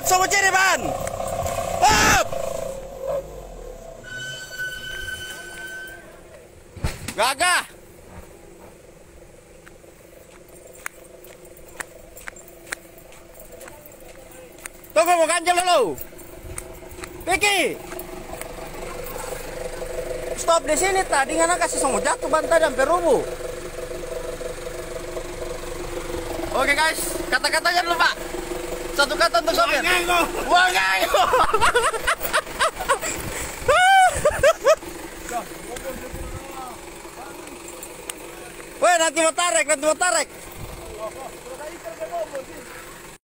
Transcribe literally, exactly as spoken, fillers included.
Semua ciri ban. Up. Gagah. Tunggu mau ganjel dulu. Piki. Stop di sini tadi ngana kasih semua jatuh bantai dan perubu. Oke guys, kata-katanya dulu Pak. Satu kata untuk sopir. Wangayo. Weh, nanti mau tarik, nanti mau tarik.